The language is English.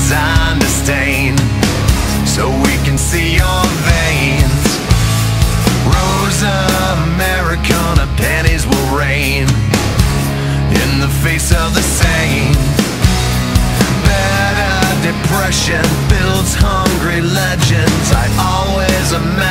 designed to stain, so we can see your veins. Rosa Americana pennies will rain in the face of the same. Better depression builds hungry legends. I always imagine